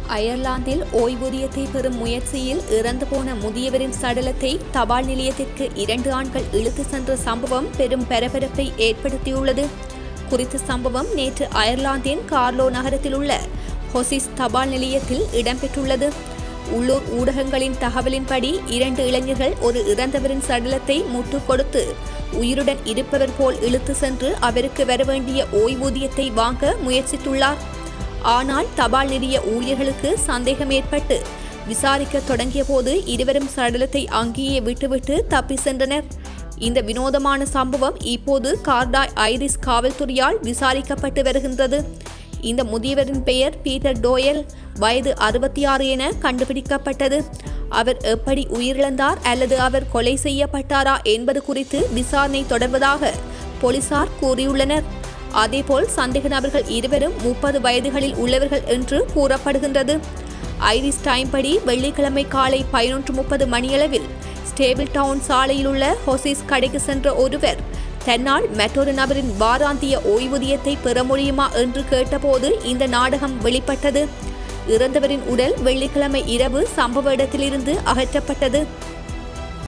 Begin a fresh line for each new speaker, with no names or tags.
அயர்லாந்தில் ஓய்வூதியத்தை பெறும் முயற்சியில் இறந்து போன முதியவரின் சடலத்தை தபால் நிலையத்திற்கு 2 ஆண்கள் இழுத்து சென்ற சம்பவம் பெரும் பரபரப்பை ஏற்படுத்தியுள்ளது. குறித்த சம்பவம் நேற்று அயர்லாந்தின் கார்லோ நகரத்தில் உள்ள ஹொசிஸ் தபால் நிலையத்தில் இடம்பெற்றுள்ளது. உள்ளூர் ஊடகங்களின் தகவலின்படி 2 இளைஞர்கள் ஒரு இறந்தவரின் சடலத்தை முட்டுக் கொடுத்து உயிருடன் இருப்பவர் போல் இழுத்து சென்று அவருக்கு வரவேண்டிய ஓய்வூதியத்தை வாங்க முயற்சித்துள்ளார். ஆனால் தபால் நிலைய ஊழியர்களுக்கு சந்தேகம் ஏற்பட்டு விசாரிக்க தொடங்கிய போது இருவரும் சடலத்தை அங்கேயே விட்டுவிட்டு தப்பி சென்றனர். இந்த வினோதமான சம்பவம் இப்போது கார்டாய் ஐரிஸ் காவல்துறையால் விசாரிக்கப்பட்டு வருகின்றது. இந்த முதியவரின் பெயர் பீட்டர் டோயல், வயது 66 என கண்டுபிடிக்கப்பட்டது. அவர் எப்படி உயிரிழந்தார் அல்லது அவர் கொலை செய்யப்பட்டாரா என்பது குறித்து விசாரணை தொடர்வதாக போலீசார் கூறியுள்ளனர். அதேபோல் சந்தேக நபர்கள் இருவரும் 30 வயதுகளில் உள்ளவர்கள் என்று கூறப்படுகின்றது. ஐரிஸ் டைம் படி வெள்ளிக்கிழமை காலை 11:30 மணியளவில் ஸ்டேபிள் டவுன் சாலையில் உள்ள ஹொசிஸ் கடைக்கு சென்ற ஒருவர் தன்னால் மற்றொரு நபரின் வாராந்திய ஓய்வூதியத்தை பெற முடியுமா என்று கேட்டபோது இந்த நாடகம் வெளிப்பட்டது. இறந்தவரின் உடல் வெள்ளிக்கிழமை இரவு சம்பவ இடத்திலிருந்து அகற்றப்பட்டது.